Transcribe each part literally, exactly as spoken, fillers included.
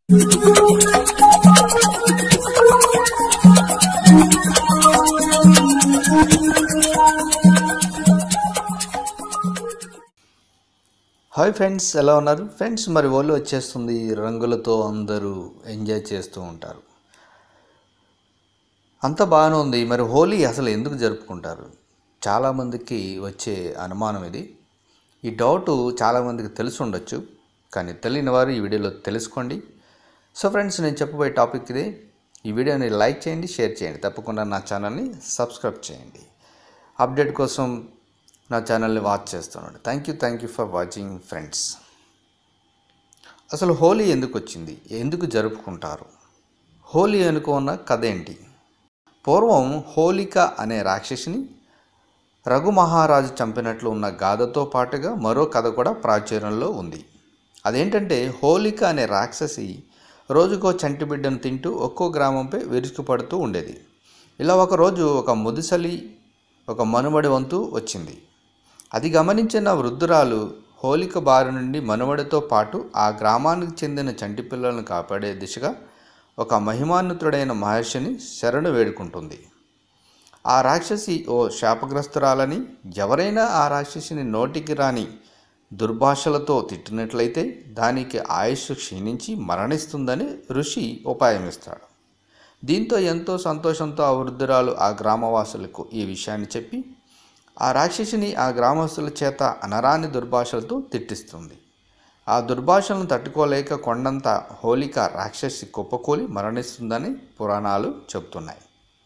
Hi friends, ఎలా ఉన్నారు friends? మరి హోలీ వచ్చేస్తుంది. రంగులతో అందరూ ఎంజాయ్ చేస్తూ ఉంటారు. అంత బాగానే ఉంది. మరి హోలీ అసలు ఎందుకు జరుపుకుంటారు? చాలామందికి వచ్చే అనుమానం ఇది. ఈ డౌట్ చాలామందికి తెలిసి ఉండొచ్చు, కానీ తెలియని వారు ఈ వీడియోలో తెలుసుకోండి. సో ఫ్రెండ్స్, నేను చెప్పబోయే టాపిక్ ఇదే. ఈ వీడియోని లైక్ చేయండి, షేర్ చేయండి, తప్పకుండా నా ఛానల్ని సబ్స్క్రైబ్ చేయండి. అప్డేట్ కోసం నా ఛానల్ని వాచ్ చేస్తున్నాడు. Thank you thank you for watching friends. అసలు హోలీ ఎందుకు వచ్చింది, ఎందుకు జరుపుకుంటారు? హోలీ అనుకున్న కథ ఏంటి? పూర్వం హోలిక అనే రాక్షసిని రఘు మహారాజు చంపినట్లు ఉన్న గాథతో పాటుగా మరో కథ కూడా ప్రాచుర్యంలో ఉంది. అదేంటంటే, హోలిక అనే రాక్షసి రోజుకో చంటి బిడ్డను తింటూ ఒక్కో గ్రామంపై విరుచుకుపడుతూ ఉండేది. ఇలా ఒకరోజు ఒక ముదిసలి ఒక మనుమడి వంతు వచ్చింది. అది గమనించిన వృద్ధురాలు హోలిక బారి నుండి మనుమడితో పాటు ఆ గ్రామానికి చెందిన చంటి పిల్లలను కాపాడే దిశగా ఒక మహిమాన్వితుడైన మహర్షిని శరణు వేడుకుంటుంది. ఆ రాక్షసి ఓ శాపగ్రస్తురాలని, ఎవరైనా ఆ రాక్షసిని నోటికి రాని దుర్భాషలతో తిట్టినట్లయితే దానికి ఆయుష్ క్షీణించి మరణిస్తుందని ఋషి ఉపాయమిస్తాడు. దీంతో ఎంతో సంతోషంతో ఆ వృద్ధురాలు ఆ గ్రామవాసులకు ఈ విషయాన్ని చెప్పి ఆ రాక్షసిని ఆ గ్రామస్తుల చేత అనరాని దుర్భాషలతో తిట్టిస్తుంది. ఆ దుర్భాషలను తట్టుకోలేక కొండంత హోలిక రాక్షసి కుప్పకూలి మరణిస్తుందని పురాణాలు చెబుతున్నాయి.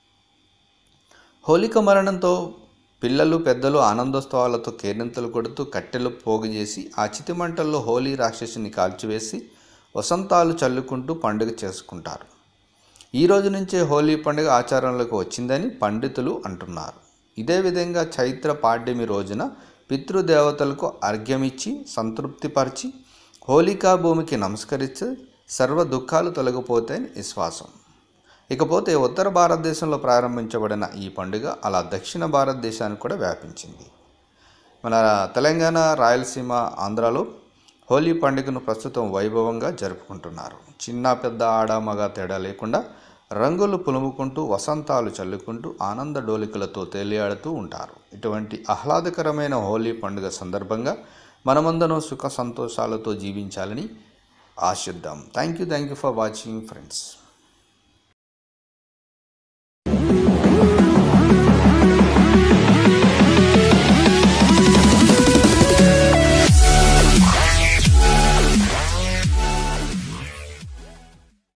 హోలిక మరణంతో పిల్లలు పెద్దలు ఆనందోత్సవాలతో కేరింతలు కొడుతూ కట్టెలు పోగు చేసి ఆ చితిమంటల్లో హోలీ రాక్షసిని కాల్చివేసి వసంతాలు చల్లుకుంటూ పండుగ చేసుకుంటారు. ఈ రోజు నుంచే హోలీ పండుగ ఆచారంలోకి వచ్చిందని పండితులు అంటున్నారు. ఇదే విధంగా చైత్ర పాడ్యమి రోజున పితృదేవతలకు అర్ఘ్యమిచ్చి సంతృప్తిపరిచి హోలికా భూమికి నమస్కరిస్తే సర్వ దుఃఖాలు తొలగిపోతాయని విశ్వాసం. ఇకపోతే ఉత్తర భారతదేశంలో ప్రారంభించబడిన ఈ పండుగ అలా దక్షిణ భారతదేశానికి కూడా వ్యాపించింది. మన తెలంగాణ, రాయలసీమ, ఆంధ్రాలో హోలీ పండుగను ప్రస్తుతం వైభవంగా జరుపుకుంటున్నారు. చిన్న పెద్ద ఆడ మగ తేడా లేకుండా రంగులు పులుముకుంటూ వసంతాలు చల్లుకుంటూ ఆనంద డోలికలతో తేలియాడుతూ ఉంటారు. ఇటువంటి ఆహ్లాదకరమైన హోలీ పండుగ సందర్భంగా మనమందరం సుఖ సంతోషాలతో జీవించాలని ఆశిద్దాం. Thank you thank you for watching friends.